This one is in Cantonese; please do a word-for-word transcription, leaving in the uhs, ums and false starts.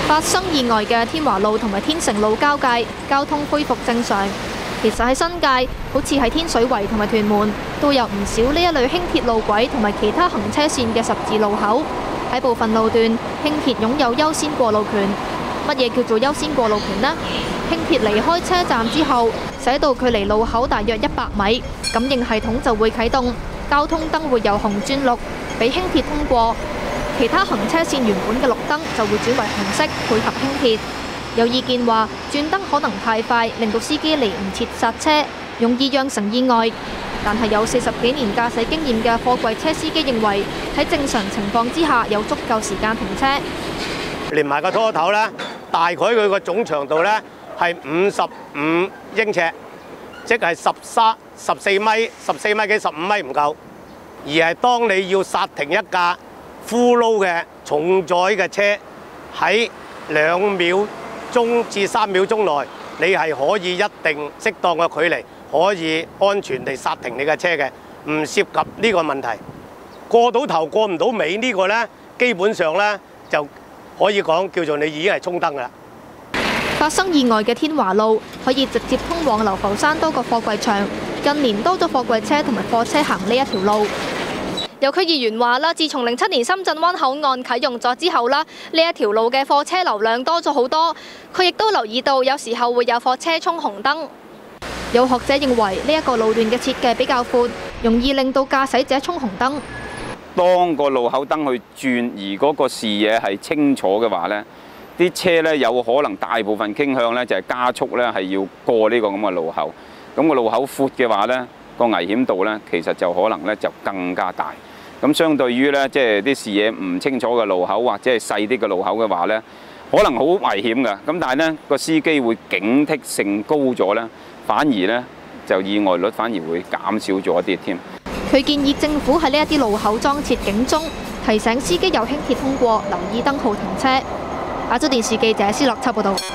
發生意外嘅天華路同埋天成路交界，交通恢復正常。其實喺新界，好似喺天水圍同埋屯門，都有唔少呢一類輕鐵路軌同埋其他行車線嘅十字路口。喺部分路段，輕鐵擁有優先過路權。乜嘢叫做優先過路權呢？輕鐵離開車站之後，駛到距離路口大約一百米，感應系統就會啟動，交通燈會由紅轉綠，俾輕鐵通過。其他行車線原本嘅綠燈就會轉為紅色，配合輕鐵。有意見話轉燈可能太快，令到司機嚟唔切剎車，容易釀成意外。但係有四十幾年駕駛經驗嘅貨櫃車司機認為，喺正常情況之下有足夠時間停車。 連埋個拖頭咧，大概佢個總長度咧係五十五英尺，即係十三、十四米、十四米幾、十五米唔夠。而係當你要剎停一架 full load 嘅重載嘅車，喺兩秒鐘至三秒鐘內，你係可以一定適當嘅距離，可以安全地剎停你嘅車嘅，唔涉及呢個問題。過到頭過唔到尾呢個呢，基本上呢就可以講叫做你已經係衝燈㗎啦。 發生意外嘅天華路可以直接通往流浮山多個貨櫃場，近年多咗貨櫃車同埋貨車行呢一條路。有區議員話啦，自從零七年深圳灣口岸啟用咗之後啦，呢一條路嘅貨車流量多咗好多。佢亦都留意到，有時候會有貨車衝紅燈。有學者認為呢一個路段嘅設計比較闊，容易令到駕駛者衝紅燈。 當個路口燈去轉，而嗰個視野係清楚嘅話呢，啲車呢有可能大部分傾向呢就係加速呢係要過呢個咁嘅路口。咁個路口闊嘅話呢，個危險度呢其實就可能呢就更加大。咁相對於呢，即係啲視野唔清楚嘅路口或者係細啲嘅路口嘅話呢，可能好危險㗎。咁但係呢個司機會警惕性高咗呢，反而呢就意外率反而會減少咗一啲添。 佢建議政府喺呢一啲路口裝設警鐘，提醒司機有輕鐵通過留意燈號停車。亞洲電視記者施樂秋報道。